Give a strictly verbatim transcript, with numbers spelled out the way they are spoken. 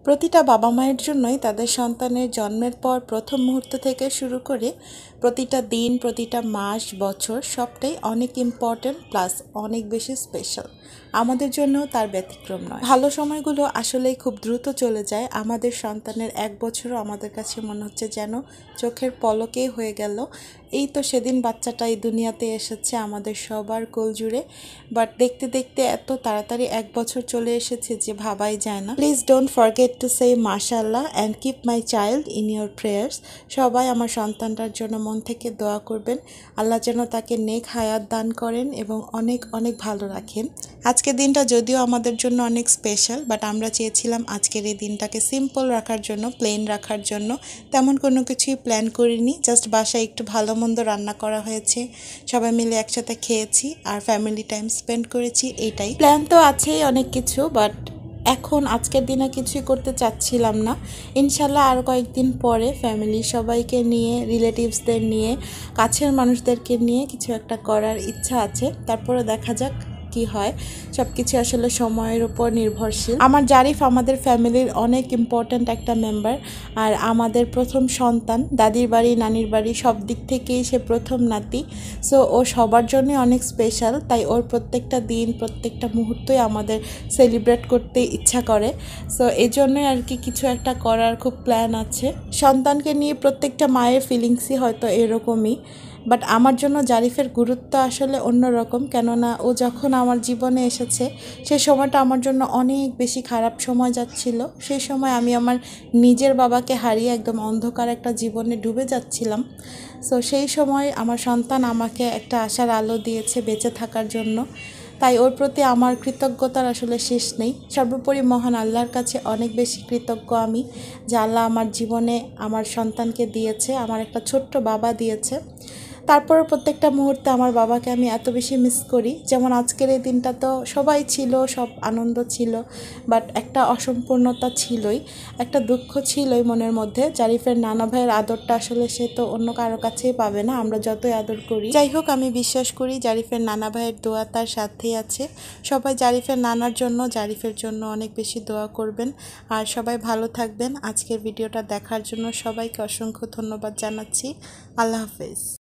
প্রতিটা বাবা মায়ের জন্যই তাদের সন্তানের জন্মের পর প্রথম মুহূর্ত থেকে শুরু করে প্রতিটা দিন, প্রতিটা মাস, বছর সবটাই অনেক ইম্পর্ট্যান্ট প্লাস অনেক বেশি স্পেশাল। আমাদের জন্যও তার ব্যতিক্রম নয়। ভালো সময়গুলো আসলেই খুব দ্রুত চলে যায়। আমাদের সন্তানের এক বছরও আমাদের কাছে মনে হচ্ছে যেন চোখের পলকেই হয়ে গেল। এই তো সেদিন বাচ্চাটা এই দুনিয়াতে এসেছে আমাদের সবার কোল জুড়ে, বাট দেখতে দেখতে এত তাড়াতাড়ি এক বছর চলে এসেছে যে ভাবাই যায় না। Please don't forget to say মাশাআল্লাহ and keep my child in your prayers. সবাই আমার সন্তানটার জন্য মন থেকে দোয়া করবেন, আল্লাহ যেন তাকে নেক হায়াত দান করেন এবং অনেক অনেক ভালো রাখেন। আজকের দিনটা যদিও আমাদের জন্য অনেক স্পেশাল, বাট আমরা চেয়েছিলাম আজকের এই দিনটাকে সিম্পল রাখার জন্য, প্লেন রাখার জন্য। তেমন কোনো কিছুই প্ল্যান করিনি, জাস্ট বাসায় একটু ভালো মন্দ রান্না করা হয়েছে, সবাই মিলে একসাথে খেয়েছি আর ফ্যামিলি টাইম স্পেন্ড করেছি। এইটাই প্ল্যান তো আছেই অনেক কিছু, বাট এখন আজকের দিনে কিছুই করতে চাচ্ছিলাম না। ইনশাল্লাহ আর কয়েকদিন পরে ফ্যামিলি সবাইকে নিয়ে, রিলেটিভসদের নিয়ে, কাছের মানুষদেরকে নিয়ে কিছু একটা করার ইচ্ছা আছে। তারপরে দেখা যাক কি হয়। সব কিছু আসলে সময়ের উপর নির্ভরশীল। আমার জারিফ আমাদের ফ্যামিলির অনেক ইম্পর্ট্যান্ট একটা মেম্বার, আর আমাদের প্রথম সন্তান। দাদির বাড়ি, নানির বাড়ি সব দিক থেকেই সে প্রথম নাতি। সো ও সবার জন্য অনেক স্পেশাল, তাই ওর প্রত্যেকটা দিন, প্রত্যেকটা মুহূর্তই আমাদের সেলিব্রেট করতে ইচ্ছা করে। সো এই জন্যই আর কি কিছু একটা করার খুব প্ল্যান আছে। সন্তানকে নিয়ে প্রত্যেকটা মায়ের ফিলিংসই হয়তো এরকমই, বাট আমার জন্য জারিফের গুরুত্ব আসলে অন্যরকম। কেননা ও যখন আমার জীবনে এসেছে সেই সময়টা আমার জন্য অনেক বেশি খারাপ সময় যাচ্ছিল। সেই সময় আমি আমার নিজের বাবাকে হারিয়ে একদম অন্ধকার একটা জীবনে ডুবে যাচ্ছিলাম। সো সেই সময় আমার সন্তান আমাকে একটা আশার আলো দিয়েছে বেঁচে থাকার জন্য। তাই ওর প্রতি আমার কৃতজ্ঞতার আসলে শেষ নেই। সর্বোপরি মহান আল্লাহর কাছে অনেক বেশি কৃতজ্ঞ আমি যে আল্লাহ আমার জীবনে আমার সন্তানকে দিয়েছে, আমার একটা ছোট্ট বাবা দিয়েছে। তারপরে প্রত্যেকটা মুহূর্তে আমার বাবাকে আমি এত বেশি মিস করি। যেমন আজকের এই দিনটা তো সবাই ছিল, সব আনন্দ ছিল, বাট একটা অসম্পূর্ণতা ছিলই, একটা দুঃখ ছিলই মনের মধ্যে। জারিফের নানা ভাইয়ের আদরটা আসলে সে তো অন্য কারো কাছেই পাবে না, আমরা যতই আদর করি। যাই হোক, আমি বিশ্বাস করি জারিফের নানা ভাইয়ের দোয়া তার সাথেই আছে। সবাই জারিফের নানার জন্য, জারিফের জন্য অনেক বেশি দোয়া করবেন, আর সবাই ভালো থাকবেন। আজকের ভিডিওটা দেখার জন্য সবাইকে অসংখ্য ধন্যবাদ জানাচ্ছি। আল্লাহ হাফেজ।